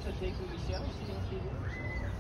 also taking Michelle. She works.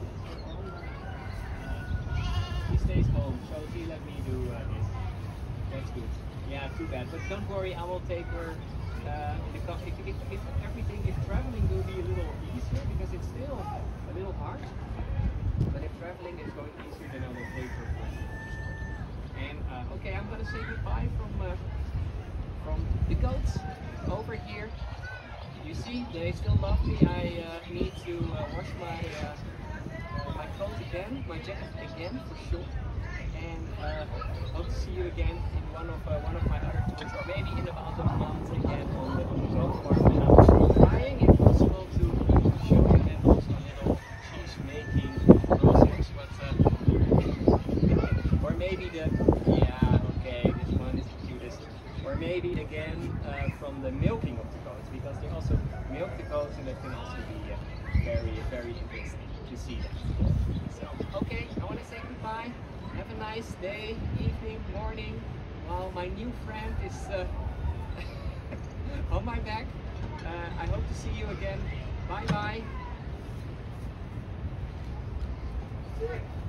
He stays home, so he let me do this. That's good. Yeah, too bad. But don't worry, I will take her. If everything, if traveling will be a little easier, because it's still a little hard. But if traveling is going easier, then I will take her. And okay, I'm gonna say goodbye from the goats over here. You see, they still love me. I need to wash my coat again, my jacket again for sure. And hope to see you again in one of my other tours, or maybe in about a month again on the goat farm. And I was trying, if possible, to show you then also a little cheese making process. But or maybe this one is the cutest. Or maybe again from the milking of the goats, because they also milk the goats, and that can also be very interesting to see that. So okay, I want to say goodbye. Have a nice day, evening, morning, while my new friend is on my back. I hope to see you again. Bye bye.